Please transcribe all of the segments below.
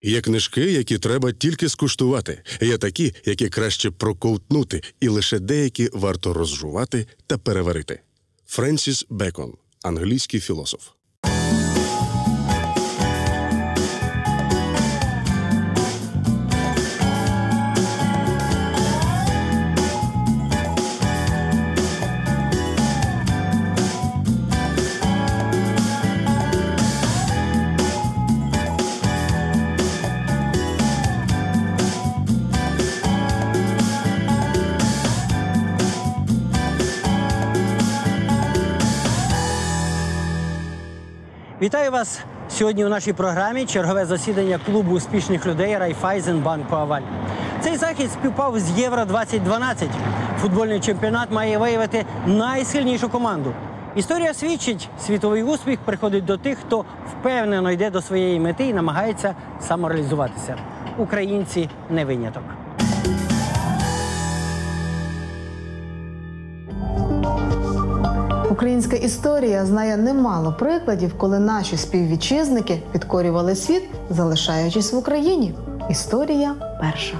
Є книжки, які треба тільки скуштувати. Є такі, які краще проковтнути, і лише деякі варто розжувати та переварити. Френсіс Бекон, англійський філософ. Вітаю вас! Сьогодні у нашій програмі чергове засідання клубу успішних людей Райфайзенбанку Аваль. Цей захід співпав з Євро-2012. Футбольний чемпіонат має виявити найсильнішу команду. Історія свідчить, світовий успіх приходить до тих, хто впевнено йде до своєї мети і намагається самореалізуватися. Українці не виняток. Українська історія знає немало прикладів, коли наші співвітчизники підкорювали світ, залишаючись в Україні. Історія перша.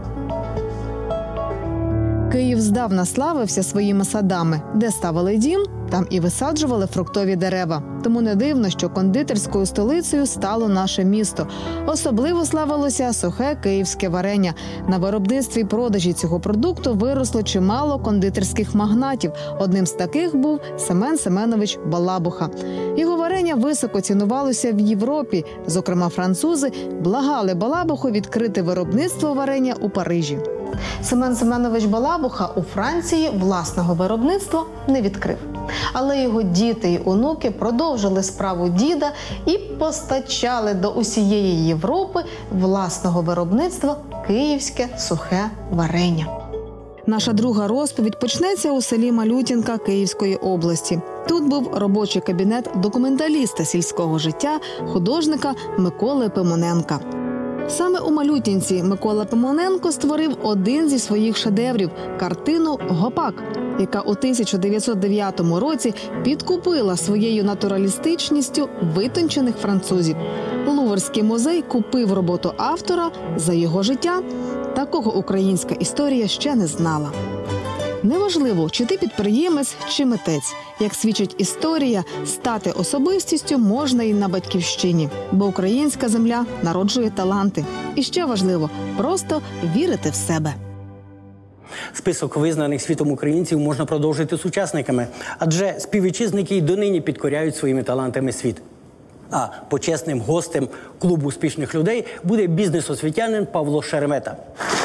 Київ здавна славився своїми садами. Де ставили дім, там і висаджували фруктові дерева. Тому не дивно, що кондитерською столицею стало наше місто. Особливо славилося сухе київське варення. На виробництві і продажі цього продукту виросло чимало кондитерських магнатів. Одним з таких був Семен Семенович Балабуха. Його варення високо цінувалося в Європі. Зокрема, французи благали Балабуху відкрити виробництво варення у Парижі. Семен Семенович Балабуха у Франції власного виробництва не відкрив. Але його діти й онуки продовжили справу діда і постачали до усієї Європи власного виробництва київське сухе варення. Наша друга розповідь почнеться у селі Малютінка Київської області. Тут був робочий кабінет документаліста сільського життя, художника Миколи Пимоненка. Саме у Малютінці Микола Пимоненко створив один зі своїх шедеврів – картину «Гопак», яка у 1909 році підкупила своєю натуралістичністю витончених французів. Луврський музей купив роботу автора за його життя. Такого українська історія ще не знала. Неважливо, чи ти підприємець, чи митець. Як свідчить історія, стати особистістю можна і на батьківщині, бо українська земля народжує таланти. І ще важливо – просто вірити в себе. Список визнаних світом українців можна продовжити сучасниками, адже співвітчизники й донині підкоряють своїми талантами світ. А почесним гостем клубу успішних людей буде бізнес-освітянин Павло Шеремета.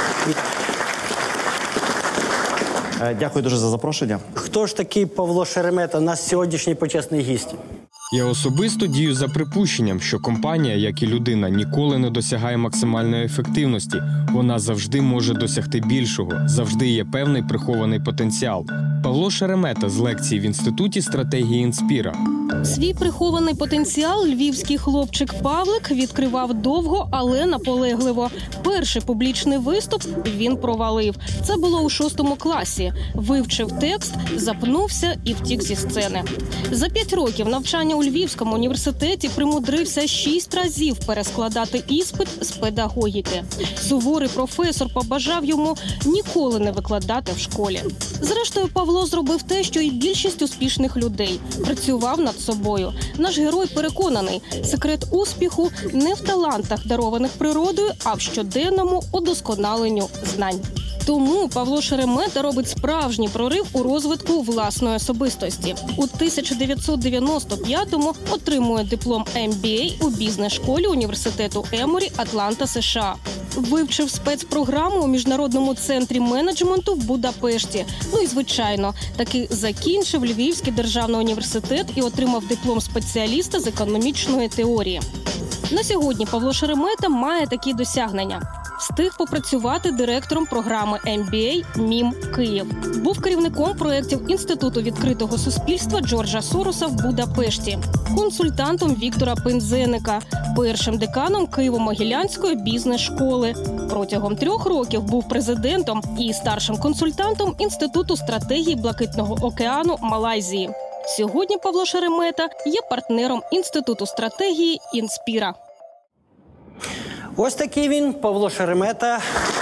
Дякую дуже за запрошення. Хто ж такий Павло Шеремета, наш сьогоднішній почесний гість? Я особисто дію за припущенням, що компанія, як і людина, ніколи не досягає максимальної ефективності. Вона завжди може досягти більшого, завжди є певний прихований потенціал. Павло Шеремета з лекції в Інституті стратегії Інспіра. Свій прихований потенціал львівський хлопчик Павлик відкривав довго, але наполегливо. Перший публічний виступ він провалив. Це було у 6 класі. Вивчив текст, запнувся і втік зі сцени. За 5 років навчання у Львівському університеті примудрився 6 разів перескладати іспит з педагогіки. Суворий професор побажав йому ніколи не викладати в школі. Зрештою, Павло зробив те, що і більшість успішних людей. Працював над собою. Наш герой переконаний, секрет успіху не в талантах, дарованих природою, а в щоденному удосконаленню знань. Тому Павло Шеремета робить справжній прорив у розвитку власної особистості. У 1995-му отримує диплом MBA у бізнес-школі університету Еморі, Атланта, США. Вивчив спецпрограму у Міжнародному центрі менеджменту в Будапешті. Ну і, звичайно, таки закінчив Львівський державний університет і отримав диплом спеціаліста з економічної теорії. На сьогодні Павло Шеремета має такі досягнення. Встиг попрацювати директором програми MBA «МІМ Київ». Був керівником проєктів Інституту відкритого суспільства Джорджа Сороса в Будапешті, консультантом Віктора Пинзеника, першим деканом Києво-Могилянської бізнес-школи. Протягом 3 років був президентом і старшим консультантом Інституту стратегії Блакитного океану Малайзії. Сьогодні Павло Шеремета є партнером Інституту стратегії «Інспіра». Ось такий він, Павло Шеремета.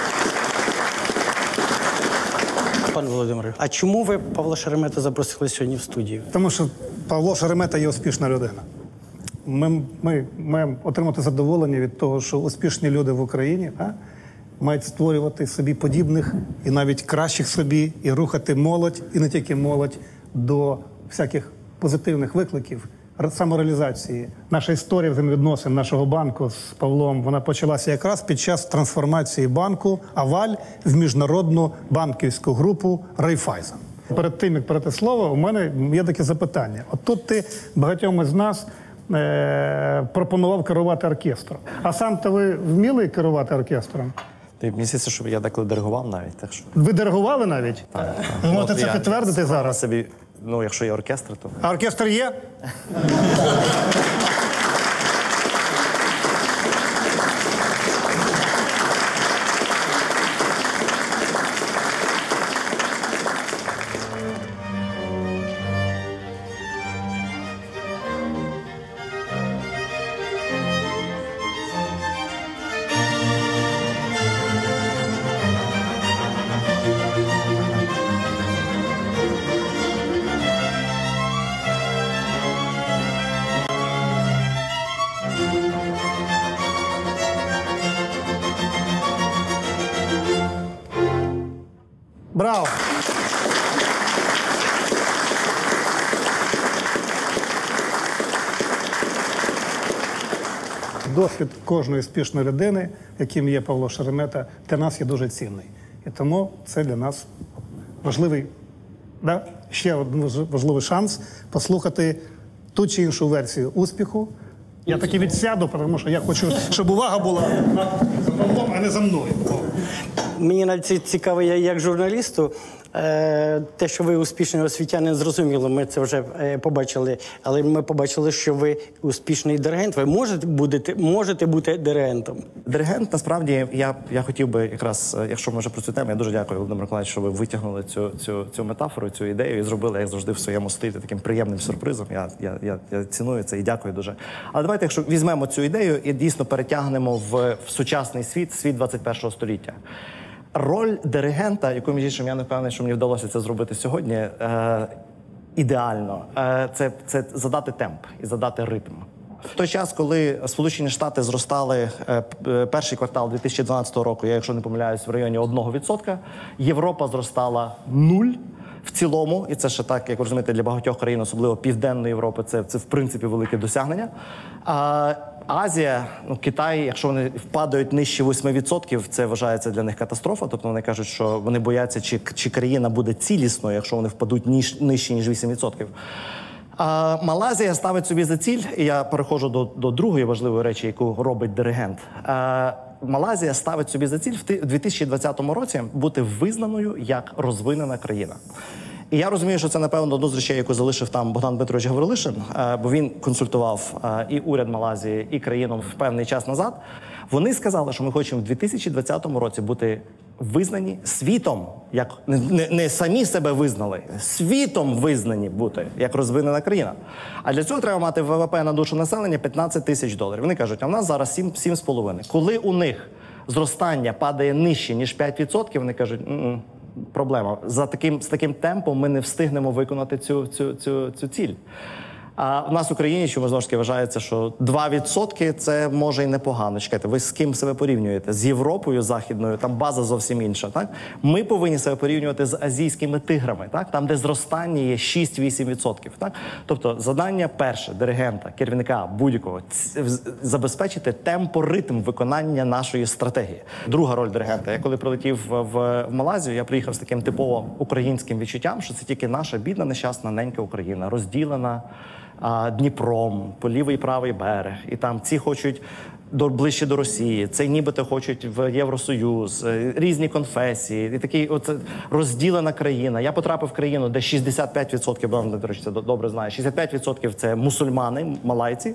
Пане Володимире, а чому ви Павла Шеремета запросили сьогодні в студію? Тому що Павло Шеремета є успішна людина. Ми маємо отримати задоволення від того, що успішні люди в Україні мають створювати собі подібних і навіть кращих собі, і рухати молодь, і не тільки молодь, до всяких позитивних викликів, самореалізації. Наша історія взаємовідносин нашого банку з Павлом, вона почалася якраз під час трансформації банку «Аваль» в міжнародну банківську групу «Райфайзен». Перед тим, як перейти слово, у мене є таке запитання. От тут ти багатьом із нас пропонував керувати оркестром. А сам-то ви вміли керувати оркестром? Мені здається, що я деколи диригував навіть. Так що... Ви диригували навіть? Так. Ви можете це підтвердити зараз? Собі, ну, якщо є оркестр, то... А оркестр є? Браво! Досвід кожної успішної людини, яким є Павло Шеремета, для нас є дуже цінний. І тому це для нас важливий, ще один важливий шанс послухати ту чи іншу версію успіху. Я таки відсяду, тому що я хочу, щоб увага була за Павлом, а не за мною. Мені навіть цікаво, як журналісту, те, що ви успішний освітянин, зрозуміло, ми це вже побачили, але ми побачили, що ви успішний диригент. Ви можете бути диригентом. Диригент, насправді, я хотів би якраз, якщо ми вже про цю тему, я дуже дякую, Володимир Миколаївич, що ви витягнули цю метафору, цю ідею і зробили, як завжди, в своєму стилі таким приємним сюрпризом. Я ціную це і дякую дуже. Але давайте, якщо візьмемо цю ідею і дійсно перетягнемо в сучасний світ 21-го століття. Роль диригента, яку, між іншим, я не впевнений, що мені вдалося це зробити сьогодні, ідеально, це задати темп і задати ритм. В той час, коли Сполучені Штати зростали перший квартал 2012 року, я, якщо не помиляюсь, в районі 1%, Європа зростала 0%. В цілому, і це ще так, як ви розумієте, для багатьох країн, особливо Південної Європи, це в принципі велике досягнення. А Азія, Китай, якщо вони впадають нижче 8%, це вважається для них катастрофа. Тобто вони кажуть, що вони бояться, чи країна буде цілісною, якщо вони впадуть нижче, ніж 8%. А Малайзія ставить собі за ціль, і я переходжу до другої важливої речі, яку робить диригент. Малайзія ставить собі за ціль в 2020 році бути визнаною як розвинена країна. І я розумію, що це, напевно, одну з речей, яку залишив там Богдан Дмитрович Гаврилишин, бо він консультував і уряд Малайзії, і країну в певний час назад. Вони сказали, що ми хочемо в 2020 році бути визнані світом, як не самі себе визнали, світом визнані бути як розвинена країна. А для цього треба мати ВВП на душу населення $15 000. Вони кажуть, а в нас зараз 7,5. Коли у них зростання падає нижче, ніж 5%, вони кажуть, проблема. З таким темпом ми не встигнемо виконати цю ціль. А в нас в Україні, чому знову ж таки вважається, що 2% це може і непогано. Чекайте, ви з ким себе порівнюєте? З Європою Західною, там база зовсім інша. Так? Ми повинні себе порівнювати з азійськими тиграми, так? Там, де зростання є 6-8%. Так? Тобто завдання перше, диригента, керівника будь-якого – забезпечити темпоритм виконання нашої стратегії. Друга роль диригента. Я коли прилетів в Малайзію, я приїхав з таким типово українським відчуттям, що це тільки наша бідна, нещасна, ненька Україна, розділена Дніпром, по лівий і правий берег. І там ці хочуть ближче до Росії, це нібито хочуть в Євросоюз, різні конфесії. І такий оце розділена країна. Я потрапив в країну, де 65%, Богдан Дмитрович це добре знає, 65% це мусульмани, малайці,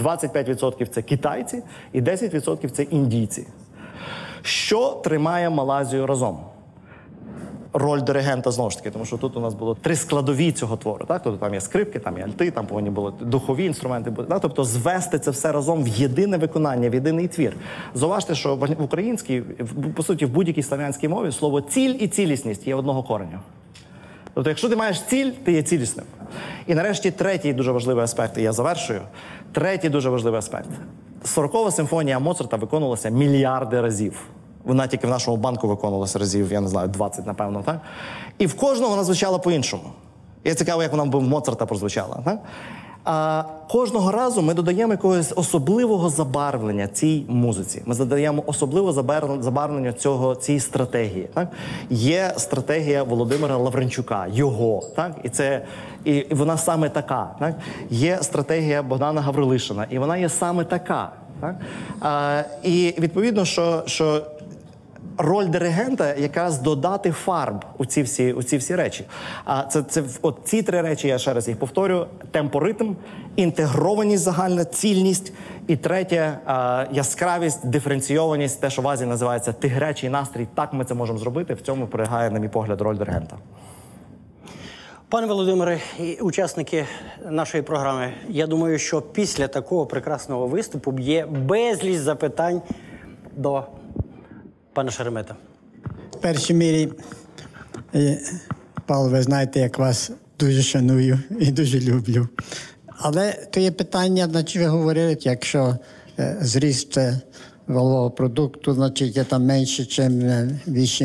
25% це китайці і 10% це індійці. Що тримає Малайзію разом? роль диригента знову ж таки, тому що тут у нас було 3 складові цього твору. Так? Тобто там є скрипки, там є альти, там повинні були духові інструменти. Так? Тобто звести це все разом в єдине виконання, в єдиний твір. Зауважте, що в українській, по суті, в будь-якій слав'янській мові слово «ціль» і «цілісність» є одного кореня. Тобто, якщо ти маєш ціль, ти є цілісним. І нарешті третій дуже важливий аспект, і я завершую. Третій дуже важливий аспект. 40-ва симфонія Моцарта виконувалася мільярди разів. Вона тільки в нашому банку виконувалася разів, я не знаю, 20, напевно, так? І в кожного вона звучала по-іншому. І цікаво, як вона в Моцарта прозвучала, так? А кожного разу ми додаємо якогось особливого забарвлення цій музиці. Ми додаємо особливе забарвлення цієї стратегії. Так? Є стратегія Володимира Лавренчука, його, так? І вона саме така. Так? Є стратегія Богдана Гаврилишина, і вона є саме така. Так? І відповідно, що роль диригента якраз додати фарб у ці всі речі. От ці 3 речі, я ще раз їх повторю: темпоритм, інтегрованість загальна, цільність, і третє яскравість, диференційованість, те, що в Азії називається тигрячий настрій. Так ми це можемо зробити. В цьому полягає, на мій погляд, роль диригента. Пане Володимире і учасники нашої програми, я думаю, що після такого прекрасного виступу є безліч запитань до пана Шеремета. В першій мірі, Павло, ви знаєте, як вас дуже шаную і дуже люблю. Але то є питання, значить, ви говорили, якщо зріст валового продукту, значить, є там менше, ніж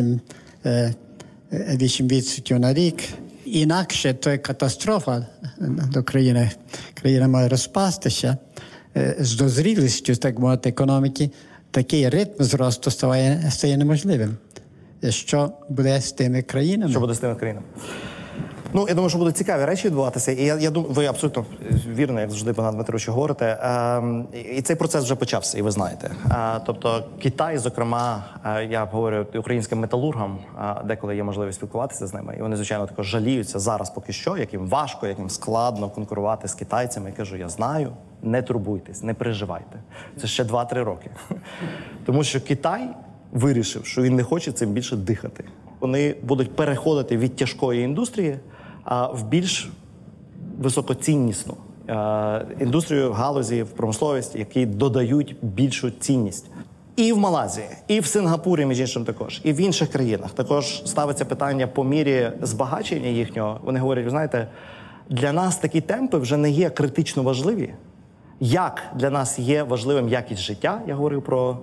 8% на рік. Інакше то є катастрофа до країни. Країна має розпастися. З дозрілістю, так мовити, економіки, такий ритм зросту стає неможливим. Що буде з тими країнами? Що буде з тими країнами? Ну, я думаю, що будуть цікаві речі відбуватися. І я думаю, ви абсолютно вірно, як завжди, Богдан Дмитрович, говорите. І цей процес вже почався, і ви знаєте. Тобто Китай, зокрема, я говорю українським металургам, деколи є можливість спілкуватися з ними, і вони, звичайно, також жаліються зараз поки що, як їм важко, як їм складно конкурувати з китайцями. Я кажу, я знаю, не турбуйтесь, не переживайте. Це ще 2-3 роки. Тому що Китай вирішив, що він не хоче цим більше дихати. Вони будуть переходити від тяжкої індустрії в більш високоціннісну індустрію в галузі, в промисловості, які додають більшу цінність. І в Малайзії, і в Сингапурі, між іншим також, і в інших країнах також ставиться питання по мірі збагачення їхнього. Вони говорять, ви знаєте, для нас такі темпи вже не є критично важливі. Як для нас є важливим якість життя, я говорив про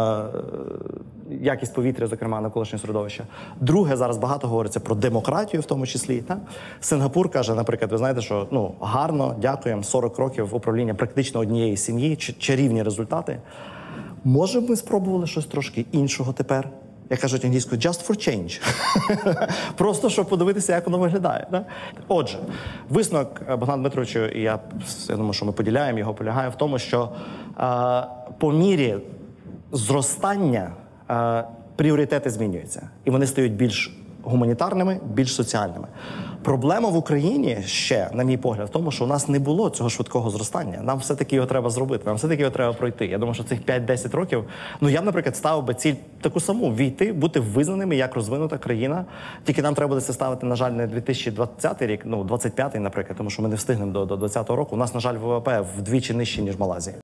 якість повітря, зокрема, навколишнє середовище. Друге, зараз багато говориться про демократію в тому числі. Так? Сингапур каже, наприклад, ви знаєте, що гарно, дякуємо, 40 років управління практично однієї сім'ї, чарівні результати. Може б ми спробували щось трошки іншого тепер? Як кажуть англійською, just for change. Просто, щоб подивитися, як воно виглядає. Да? Отже, висновок Богдана Дмитровича, і я думаю, що ми поділяємо його, полягає в тому, що по мірі зростання пріоритети змінюються. І вони стають більш гуманітарними, більш соціальними. Проблема в Україні ще, на мій погляд, в тому, що у нас не було цього швидкого зростання. Нам все-таки його треба зробити, нам все-таки його треба пройти. Я думаю, що цих 5-10 років, я б, наприклад, ставив би ціль таку саму – війти, бути визнаними як розвинута країна. Тільки нам треба буде це ставити, на жаль, не 2020 рік, 25-й, наприклад, тому що ми не встигнемо до 2020 року. У нас, на жаль, ВВП вдвічі нижче, ніж в Малайзії.